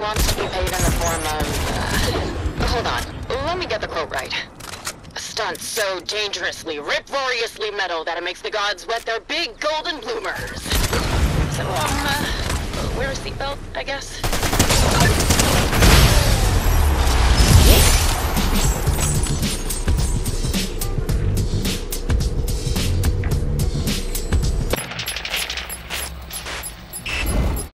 wants to be paid in the form of... hold on. Let me get the quote right. A stunt so dangerously, rip-roariously metal that it makes the gods wet their big golden bloomers. So, wear a seatbelt, I guess?